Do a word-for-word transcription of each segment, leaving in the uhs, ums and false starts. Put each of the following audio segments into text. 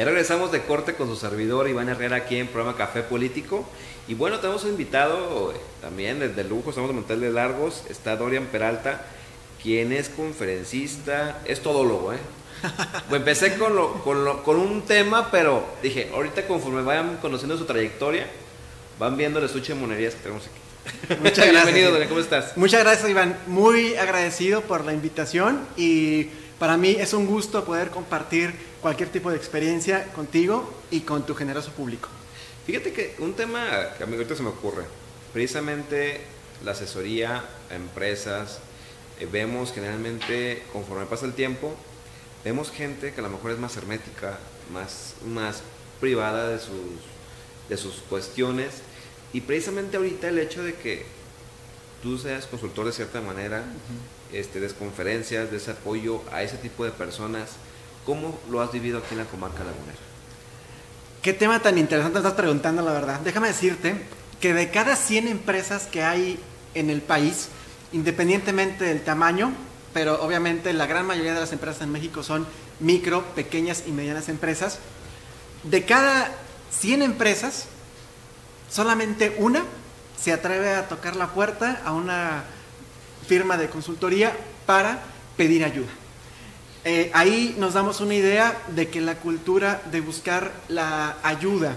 Ya regresamos de corte con su servidor Iván Herrera aquí en programa Café Político. Y bueno, tenemos un invitado eh, también de, de lujo, estamos de manteles largos. Está Dorian Peralta, quien es conferencista, es todólogo, ¿eh? Pues empecé con, lo, con, lo, con un tema, pero dije, ahorita conforme vayan conociendo su trayectoria, van viendo las ocho monerías que tenemos aquí. Muchas gracias. Bienvenido, Dorian, ¿cómo estás? Muchas gracias, Iván. Muy agradecido por la invitación y para mí es un gusto poder compartir cualquier tipo de experiencia contigo y con tu generoso público. Fíjate que un tema que a mí ahorita se me ocurre, precisamente la asesoría a empresas, eh, vemos generalmente, conforme pasa el tiempo, vemos gente que a lo mejor es más hermética, más, más privada de sus, de sus cuestiones, y precisamente ahorita el hecho de que tú seas consultor de cierta manera, uh-huh. este, des conferencias, des apoyo a ese tipo de personas, ¿cómo lo has vivido aquí en la comarca lagunera? Qué tema tan interesante me estás preguntando, la verdad. Déjame decirte que de cada cien empresas que hay en el país, independientemente del tamaño, pero obviamente la gran mayoría de las empresas en México son micro, pequeñas y medianas empresas, de cada cien empresas, solamente una se atreve a tocar la puerta a una firma de consultoría para pedir ayuda. Eh, ahí nos damos una idea de que la cultura de buscar la ayuda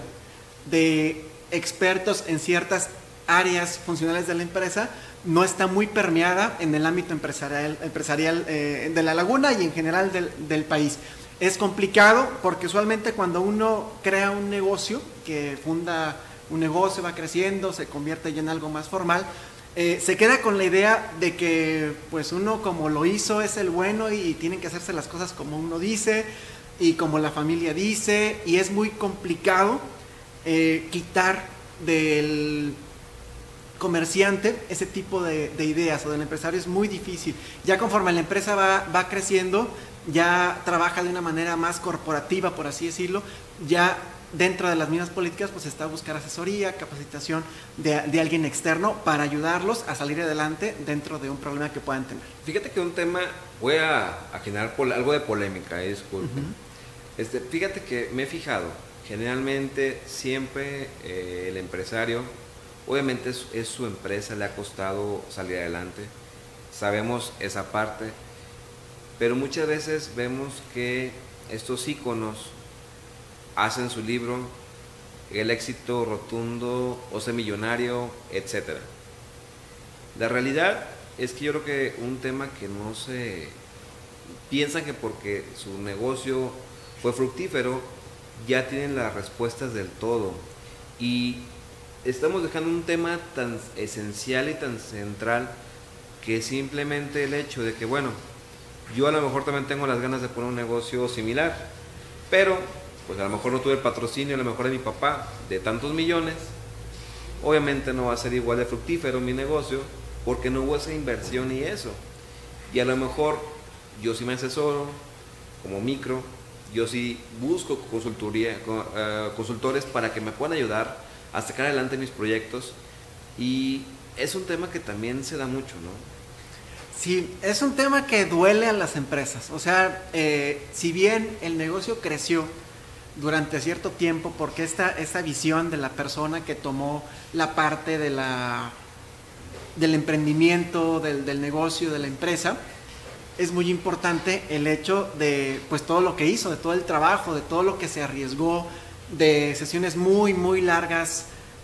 de expertos en ciertas áreas funcionales de la empresa no está muy permeada en el ámbito empresarial, empresarial eh, de la laguna y en general del, del país. Es complicado porque usualmente cuando uno crea un negocio, que funda un negocio, va creciendo, se convierte ya en algo más formal, Eh, se queda con la idea de que pues uno como lo hizo es el bueno y, y tienen que hacerse las cosas como uno dice y como la familia dice, y es muy complicado eh, quitar del comerciante ese tipo de, de ideas, o del empresario es muy difícil. Ya conforme la empresa va, va creciendo, ya trabaja de una manera más corporativa, por así decirlo, ya dentro de las mismas políticas pues está a buscar asesoría, capacitación de, de alguien externo para ayudarlos a salir adelante dentro de un problema que puedan tener. Fíjate que un tema, voy a, a generar pol, algo de polémica, eh, disculpen. Uh-huh. este, fíjate que me he fijado, generalmente siempre eh, el empresario, obviamente es, es su empresa, le ha costado salir adelante, sabemos esa parte, pero muchas veces vemos que estos íconos hacen su libro, el éxito rotundo, o ser millonario, etcétera. La realidad es que yo creo que un tema que no se piensan que porque su negocio fue fructífero ya tienen las respuestas del todo, y estamos dejando un tema tan esencial y tan central que simplemente el hecho de que bueno, yo a lo mejor también tengo las ganas de poner un negocio similar, pero pues a lo mejor no tuve el patrocinio, a lo mejor de mi papá, de tantos millones, obviamente no va a ser igual de fructífero mi negocio, porque no hubo esa inversión y eso. Y a lo mejor yo sí me asesoro, como micro, yo sí busco consultoría, uh, consultores para que me puedan ayudar a sacar adelante mis proyectos, y es un tema que también se da mucho, ¿no? Sí, es un tema que duele a las empresas, o sea, eh, si bien el negocio creció durante cierto tiempo, porque esta, esta visión de la persona que tomó la parte de la, del emprendimiento, del, del negocio, de la empresa, es muy importante el hecho de pues todo lo que hizo, de todo el trabajo, de todo lo que se arriesgó, de sesiones muy, muy largas,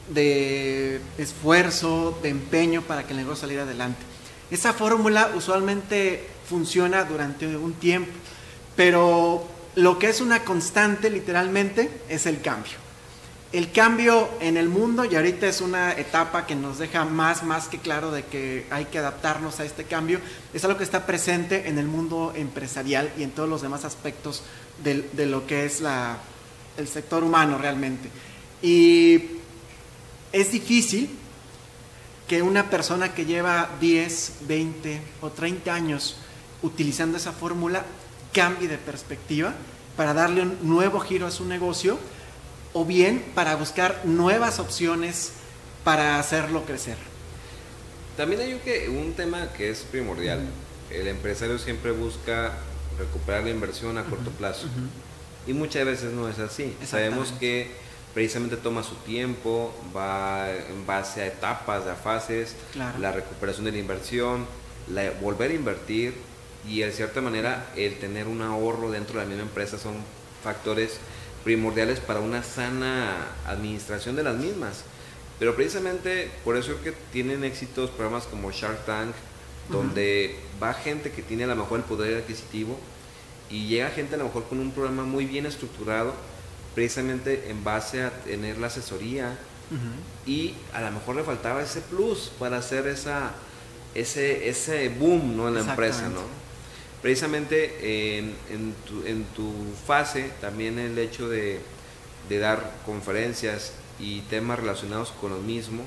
de esfuerzo, de empeño para que el negocio saliera adelante. Esa fórmula usualmente funciona durante un tiempo, pero lo que es una constante literalmente es el cambio. El cambio en el mundo, y ahorita es una etapa que nos deja más, más que claro de que hay que adaptarnos a este cambio, es algo que está presente en el mundo empresarial y en todos los demás aspectos de, de lo que es la, el sector humano realmente. Y es difícil que una persona que lleva diez, veinte o treinta años utilizando esa fórmula cambie de perspectiva para darle un nuevo giro a su negocio, o bien para buscar nuevas opciones para hacerlo crecer. También hay un, que, un tema que es primordial. Uh-huh. El empresario siempre busca recuperar la inversión a corto uh-huh. plazo. Uh-huh. y muchas veces no es así. Sabemos que precisamente toma su tiempo, va en base a etapas, a fases, claro. La recuperación de la inversión, la, volver a invertir y de cierta manera el tener un ahorro dentro de la misma empresa son factores primordiales para una sana administración de las mismas. Pero precisamente por eso es que tienen éxitos programas como Shark Tank, donde uh-huh. va gente que tiene a lo mejor el poder adquisitivo y llega gente a lo mejor con un programa muy bien estructurado, precisamente en base a tener la asesoría uh-huh. y a lo mejor le faltaba ese plus para hacer esa, ese, ese boom, ¿no? En la empresa, ¿no? Precisamente en, en, tu, en tu fase también el hecho de, de dar conferencias y temas relacionados con lo mismo,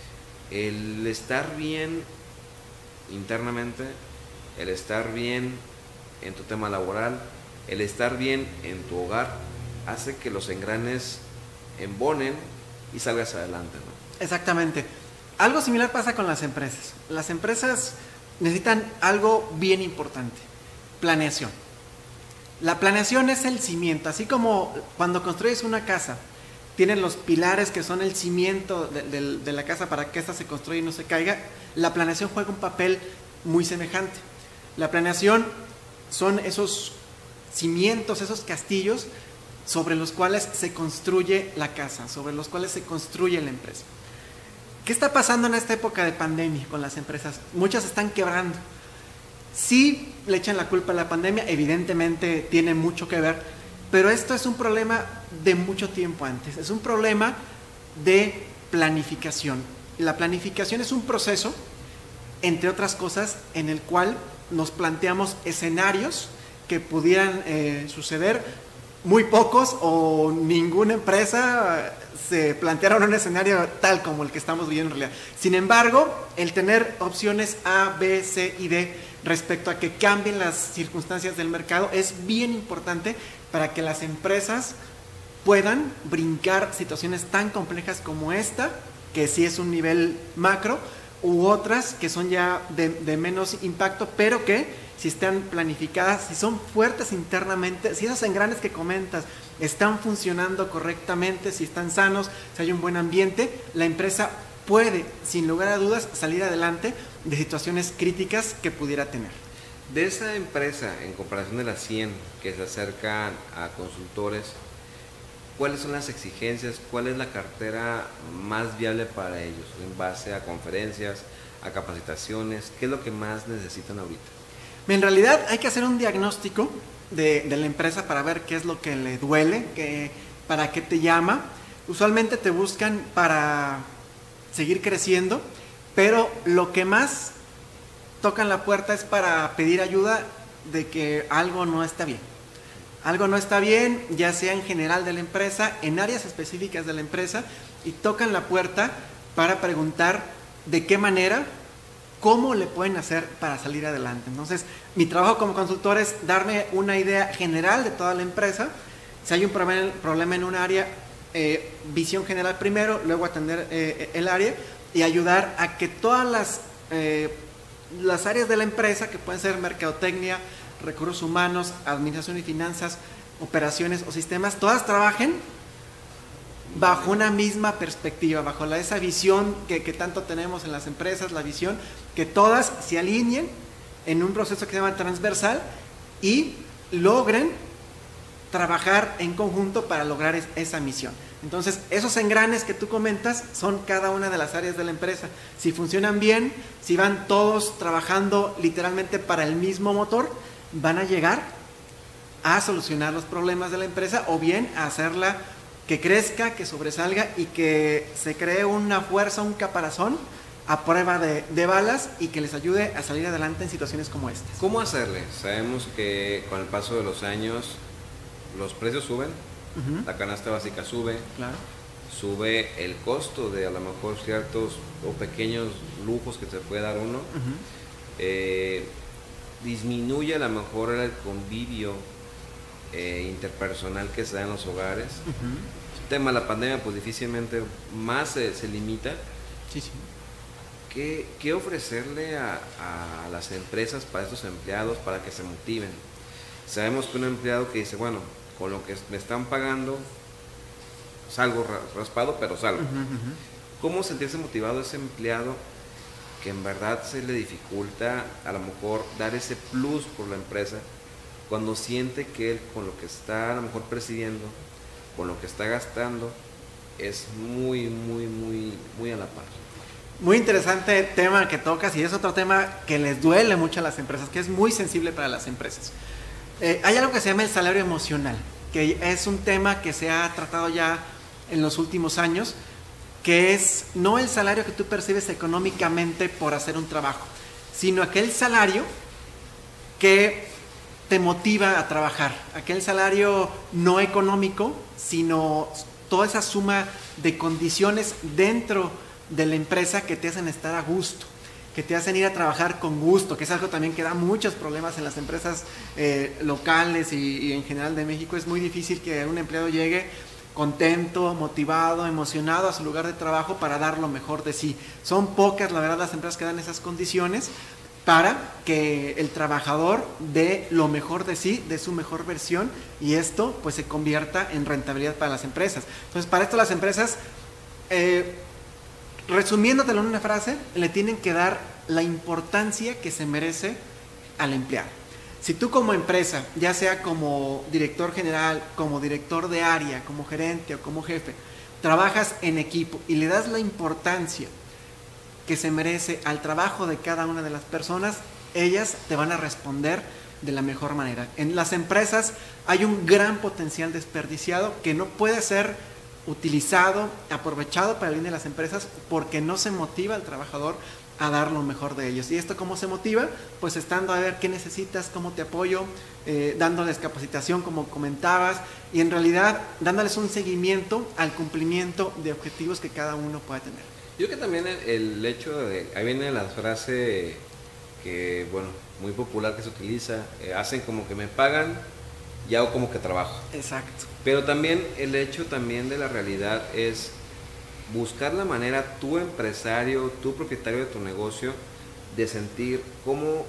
el estar bien internamente, el estar bien en tu tema laboral, el estar bien en tu hogar, hace que los engranes embonen y salgas adelante, ¿no? Exactamente. Algo similar pasa con las empresas. Las empresas necesitan algo bien importante: planeación. La planeación es el cimiento, así como cuando construyes una casa, tienen los pilares que son el cimiento de, de, de la casa para que ésta se construya y no se caiga. La planeación juega un papel muy semejante. La planeación son esos cimientos, esos castillos sobre los cuales se construye la casa, sobre los cuales se construye la empresa. ¿Qué está pasando en esta época de pandemia con las empresas? Muchas están quebrando. Sí le echan la culpa a la pandemia, evidentemente tiene mucho que ver, pero esto es un problema de mucho tiempo antes, es un problema de planificación. La planificación es un proceso, entre otras cosas, en el cual nos planteamos escenarios que pudieran eh, suceder. Muy pocos o ninguna empresa se plantearon un escenario tal como el que estamos viviendo en realidad. Sin embargo, el tener opciones A, B, C y D respecto a que cambien las circunstancias del mercado es bien importante para que las empresas puedan brincar situaciones tan complejas como esta, que sí es un nivel macro, u otras que son ya de, de menos impacto, pero que si están planificadas, si son fuertes internamente, si esos engranes que comentas están funcionando correctamente, si están sanos, si hay un buen ambiente, la empresa puede, sin lugar a dudas, salir adelante de situaciones críticas que pudiera tener. De esa empresa, en comparación de las cien que se acercan a consultores, ¿cuáles son las exigencias? ¿Cuál es la cartera más viable para ellos en base a conferencias, a capacitaciones? ¿Qué es lo que más necesitan ahorita? En realidad hay que hacer un diagnóstico de, de la empresa para ver qué es lo que le duele, que, para qué te llama. Usualmente te buscan para seguir creciendo, pero lo que más tocan la puerta es para pedir ayuda de que algo no está bien. Algo no está bien, ya sea en general de la empresa, en áreas específicas de la empresa, y tocan la puerta para preguntar de qué manera, cómo le pueden hacer para salir adelante. Entonces, mi trabajo como consultor es darme una idea general de toda la empresa. Si hay un problema en un área, eh, visión general primero, luego atender eh, el área y ayudar a que todas las, eh, las áreas de la empresa, que pueden ser mercadotecnia, recursos humanos, administración y finanzas, operaciones o sistemas, todas trabajen bajo una misma perspectiva, bajo la, esa visión que, que tanto tenemos en las empresas, la visión, que todas se alineen en un proceso que se llama transversal y logren trabajar en conjunto para lograr es, esa misión. Entonces, esos engranes que tú comentas son cada una de las áreas de la empresa. Si funcionan bien, si van todos trabajando literalmente para el mismo motor, van a llegar a solucionar los problemas de la empresa o bien a hacerla que crezca, que sobresalga y que se cree una fuerza, un caparazón a prueba de, de balas y que les ayude a salir adelante en situaciones como estas. ¿Cómo hacerle? Sabemos que con el paso de los años los precios suben, uh-huh. la canasta básica sube, claro. sube el costo de a lo mejor ciertos o pequeños lujos que se puede dar uno, uh-huh. eh, disminuye a lo mejor el convivio eh, interpersonal que se da en los hogares. Uh-huh. El tema de la pandemia pues difícilmente más se, se limita. Sí, sí. ¿Qué, qué ofrecerle a, a las empresas para estos empleados para que se motiven? Sabemos que un empleado que dice, bueno, con lo que me están pagando, salgo raspado, pero salgo. Uh-huh, uh-huh. ¿Cómo sentirse motivado ese empleado que en verdad se le dificulta a lo mejor dar ese plus por la empresa cuando siente que él con lo que está a lo mejor percibiendo, con lo que está gastando, es muy, muy, muy, muy a la par? Muy interesante tema que tocas, y es otro tema que les duele mucho a las empresas, que es muy sensible para las empresas. Eh, hay algo que se llama el salario emocional, que es un tema que se ha tratado ya en los últimos años, que es no el salario que tú percibes económicamente por hacer un trabajo, sino aquel salario que te motiva a trabajar, aquel salario no económico, sino toda esa suma de condiciones dentro de la empresa que te hacen estar a gusto, que te hacen ir a trabajar con gusto, que es algo también que da muchos problemas en las empresas eh, locales y, y en general de México. Es muy difícil que un empleado llegue contento, motivado, emocionado a su lugar de trabajo para dar lo mejor de sí. Son pocas, la verdad, las empresas que dan esas condiciones para que el trabajador dé lo mejor de sí, dé su mejor versión, y esto pues se convierta en rentabilidad para las empresas. Entonces, para esto las empresas, eh, resumiéndotelo en una frase, le tienen que dar la importancia que se merece al empleado. Si tú como empresa, ya sea como director general, como director de área, como gerente o como jefe, trabajas en equipo y le das la importancia que se merece al trabajo de cada una de las personas, ellas te van a responder de la mejor manera. En las empresas hay un gran potencial desperdiciado que no puede ser utilizado, aprovechado para el bien de las empresas, porque no se motiva al trabajador a dar lo mejor de ellos. ¿Y esto cómo se motiva? Pues estando a ver qué necesitas, cómo te apoyo, eh, dándoles capacitación, como comentabas, y en realidad dándoles un seguimiento al cumplimiento de objetivos que cada uno pueda tener. Yo creo que también el, el hecho de, ahí viene la frase que, bueno, muy popular que se utiliza, eh, hacen como que me pagan y hago como que trabajo. Exacto. Pero también el hecho también de la realidad es buscar la manera, tu empresario, tu propietario de tu negocio, de sentir cómo,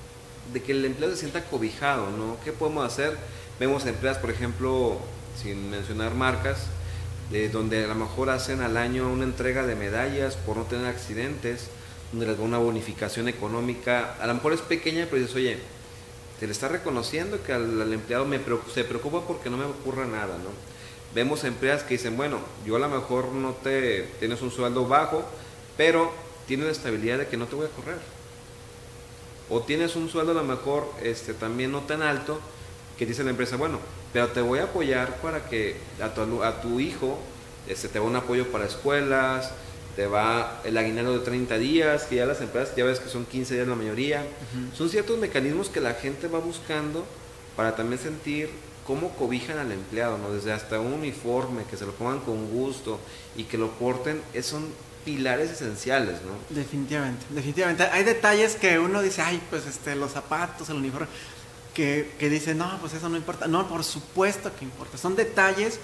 de que el empleado se sienta cobijado, ¿no? ¿Qué podemos hacer? Vemos empresas, por ejemplo, sin mencionar marcas, de donde a lo mejor hacen al año una entrega de medallas por no tener accidentes, donde les da una bonificación económica, a lo mejor es pequeña, pero dices, oye, se le está reconociendo que al, al empleado me preocupa, se preocupa porque no me ocurra nada, ¿no? Vemos empresas que dicen, bueno, yo a lo mejor no te tienes un sueldo bajo, pero tienes la estabilidad de que no te voy a correr. O tienes un sueldo a lo mejor este, también no tan alto, que dice la empresa, bueno, pero te voy a apoyar para que a tu, a tu hijo este, te va un apoyo para escuelas, te va el aguinaldo de treinta días, que ya las empresas, ya ves que son quince días la mayoría. Uh-huh. Son ciertos mecanismos que la gente va buscando para también sentir cómo cobijan al empleado, ¿no? Desde hasta un uniforme, que se lo pongan con gusto y que lo porten, es, son pilares esenciales, ¿no? Definitivamente, definitivamente. Hay detalles que uno dice, ay, pues este, los zapatos, el uniforme, que, que dice, no, pues eso no importa. No, por supuesto que importa. Son detalles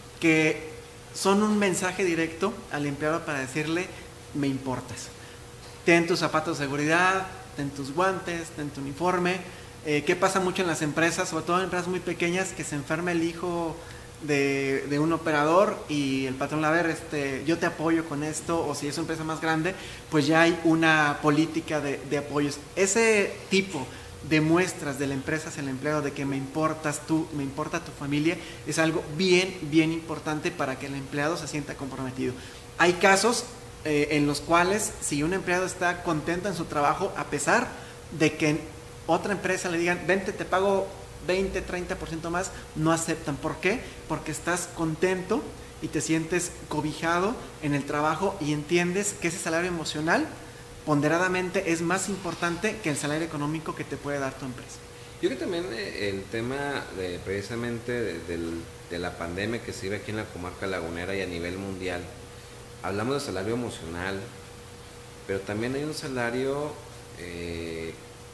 que son un mensaje directo al empleado para decirle, me importas. Ten tus zapatos de seguridad, ten tus guantes, ten tu uniforme. Eh, ¿Qué pasa mucho en las empresas, sobre todo en empresas muy pequeñas, que se enferma el hijo de, de un operador y el patrón, a ver, este, yo te apoyo con esto, o si es una empresa más grande, pues ya hay una política de, de apoyos. Ese tipo de muestras de la empresa hacia el empleado, de que me importas tú, me importa tu familia, es algo bien, bien importante para que el empleado se sienta comprometido. Hay casos eh, en los cuales si un empleado está contento en su trabajo, a pesar de que otra empresa le digan, vente, te pago veinte, treinta por ciento más, no aceptan. ¿Por qué? Porque estás contento y te sientes cobijado en el trabajo y entiendes que ese salario emocional ponderadamente es más importante que el salario económico que te puede dar tu empresa. Yo creo que también el tema de, precisamente de, de, de la pandemia que se vive aquí en la comarca lagunera y a nivel mundial, hablamos de salario emocional, pero también hay un salario eh,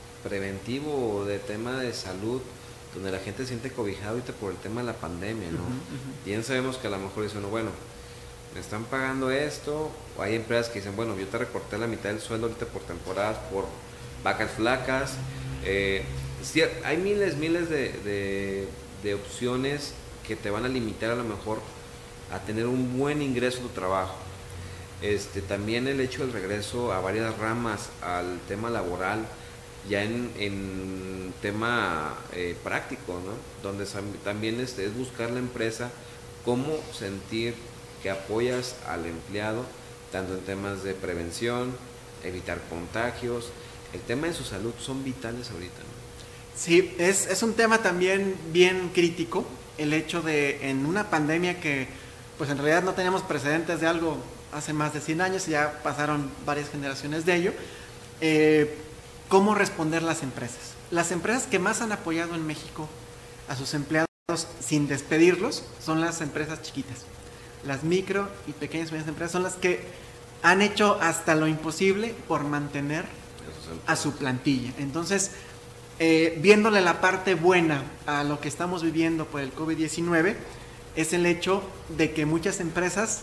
preventivo de tema de salud, donde la gente se siente cobijada ahorita por el tema de la pandemia, ¿no? Uh-huh, uh-huh. Bien sabemos que a lo mejor dicen, bueno, me están pagando esto, o hay empresas que dicen, bueno, yo te recorté la mitad del sueldo ahorita por temporadas, por vacas flacas. Eh, sí, hay miles, miles de, de, de opciones que te van a limitar a lo mejor a tener un buen ingreso de tu trabajo. Este, también el hecho del regreso a varias ramas al tema laboral, ya en, en tema eh, práctico, ¿no? Donde también este, es buscar la empresa cómo sentir que apoyas al empleado, tanto en temas de prevención, evitar contagios, el tema de su salud son vitales ahorita, ¿no? Sí, es, es un tema también bien crítico, el hecho de en una pandemia que pues en realidad no teníamos precedentes de algo hace más de cien años, ya pasaron varias generaciones de ello, eh, ¿cómo responder las empresas? Las empresas que más han apoyado en México a sus empleados sin despedirlos son las empresas chiquitas. Las micro y pequeñas y medianas empresas son las que han hecho hasta lo imposible por mantener a su plantilla. Entonces, eh, viéndole la parte buena a lo que estamos viviendo por el COVID diecinueve, es el hecho de que muchas empresas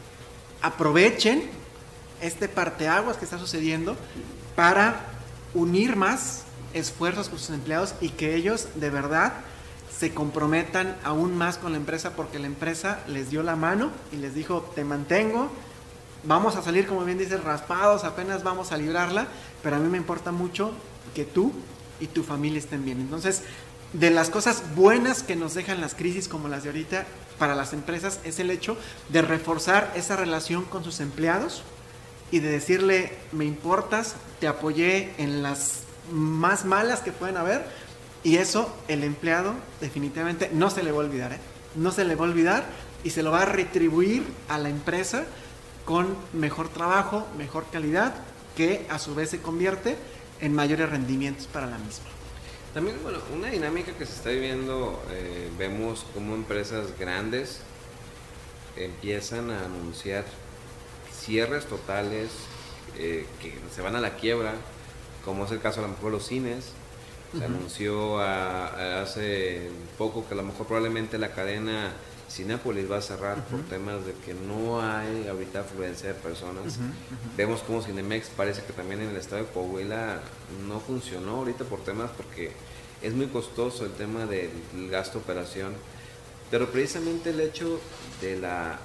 aprovechen este parteaguas que está sucediendo para unir más esfuerzos con sus empleados y que ellos de verdad se comprometan aún más con la empresa, porque la empresa les dio la mano y les dijo, te mantengo, vamos a salir, como bien dices, raspados, apenas vamos a librarla, pero a mí me importa mucho que tú y tu familia estén bien. Entonces, de las cosas buenas que nos dejan las crisis como las de ahorita para las empresas es el hecho de reforzar esa relación con sus empleados y de decirle, me importas, te apoyé en las más malas que pueden haber, y eso el empleado definitivamente no se le va a olvidar, ¿eh? No se le va a olvidar y se lo va a retribuir a la empresa con mejor trabajo, mejor calidad, que a su vez se convierte en mayores rendimientos para la misma. También, bueno, una dinámica que se está viviendo, eh, vemos como empresas grandes empiezan a anunciar cierres totales, eh, que se van a la quiebra, como es el caso a lo mejor de los cines. Se uh-huh. anunció a, a hace poco que a lo mejor probablemente la cadena Cinépolis va a cerrar uh-huh. por temas de que no hay ahorita afluencia de personas. Uh-huh. Uh-huh. Vemos como Cinemex parece que también en el estado de Coahuila no funcionó ahorita por temas porque es muy costoso el tema del gasto de operación, pero precisamente el hecho de la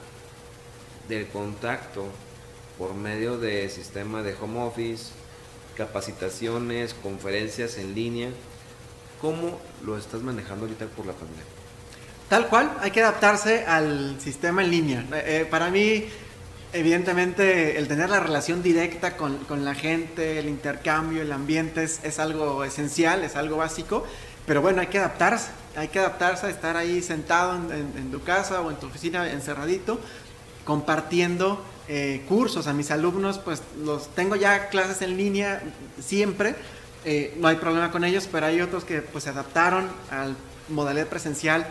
del contacto por medio de sistema de home office, capacitaciones, conferencias en línea, ¿cómo lo estás manejando ahorita por la pandemia? Tal cual, hay que adaptarse al sistema en línea. Eh, para mí, evidentemente, el tener la relación directa con, con la gente, el intercambio, el ambiente es, es algo esencial, es algo básico, pero bueno, hay que adaptarse, hay que adaptarse a estar ahí sentado en, en, en tu casa o en tu oficina encerradito, compartiendo eh, cursos. A mis alumnos, pues los tengo ya clases en línea siempre, eh, no hay problema con ellos, pero hay otros que pues se adaptaron al modalidad presencial.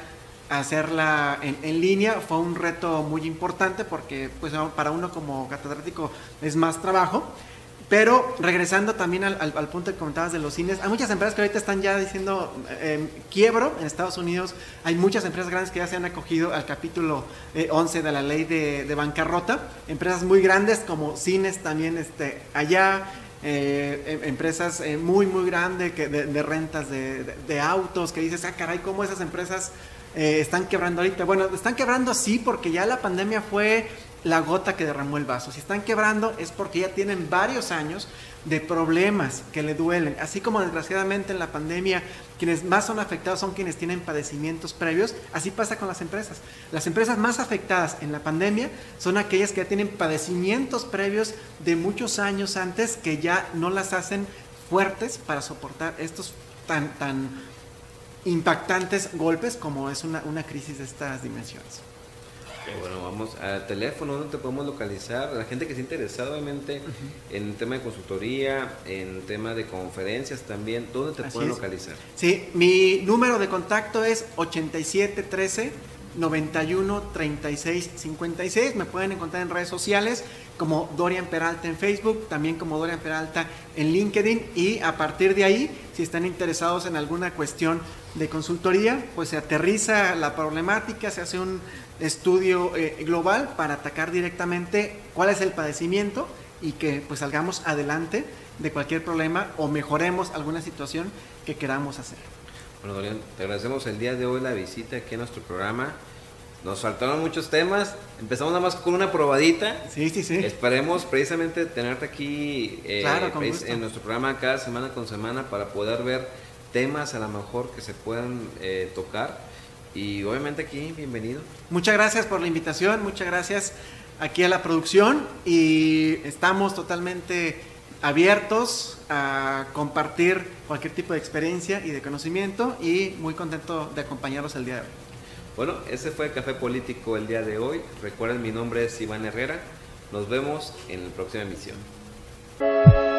Hacerla en, en línea fue un reto muy importante porque pues para uno como catedrático es más trabajo, pero regresando también al, al, al punto que comentabas de los cines, hay muchas empresas que ahorita están ya diciendo eh, quiebro. En Estados Unidos hay muchas empresas grandes que ya se han acogido al capítulo eh, once de la ley de, de bancarrota, empresas muy grandes como cines también este, allá, eh, empresas eh, muy muy grandes que de, de rentas de, de, de autos, que dices, ah caray, ¿cómo esas empresas Eh, están quebrando ahorita? Bueno, están quebrando sí porque ya la pandemia fue la gota que derramó el vaso. Si están quebrando es porque ya tienen varios años de problemas que le duelen, así como desgraciadamente en la pandemia quienes más son afectados son quienes tienen padecimientos previos. Así pasa con las empresas. Las empresas más afectadas en la pandemia son aquellas que ya tienen padecimientos previos de muchos años antes, que ya no las hacen fuertes para soportar estos tan tan impactantes golpes como es una, una crisis de estas dimensiones. Bueno, vamos al teléfono, ¿dónde te podemos localizar? La gente que esté interesada obviamente uh-huh. en el tema de consultoría, en el tema de conferencias también, ¿dónde te Así pueden es. localizar? Sí, mi número de contacto es ochenta y siete trece noventa y uno treinta y seis cincuenta y seis. Me pueden encontrar en redes sociales como Dorian Peralta en Facebook, también como Dorian Peralta en LinkedIn, y a partir de ahí, si están interesados en alguna cuestión de consultoría, pues se aterriza la problemática, se hace un estudio eh, global para atacar directamente cuál es el padecimiento y que pues salgamos adelante de cualquier problema o mejoremos alguna situación que queramos hacer. Bueno, Dorian, te agradecemos el día de hoy la visita aquí a nuestro programa. Nos faltaron muchos temas. Empezamos nada más con una probadita. Sí, sí, sí. Esperemos precisamente tenerte aquí eh, claro, con en nuestro programa cada semana con semana para poder ver temas a lo mejor que se puedan eh, tocar. Y obviamente aquí, bienvenido. Muchas gracias por la invitación, muchas gracias aquí a la producción y estamos totalmente abiertos a compartir cualquier tipo de experiencia y de conocimiento y muy contento de acompañarlos el día de hoy. Bueno, ese fue Café Político el día de hoy. Recuerden, mi nombre es Iván Herrera. Nos vemos en la próxima emisión.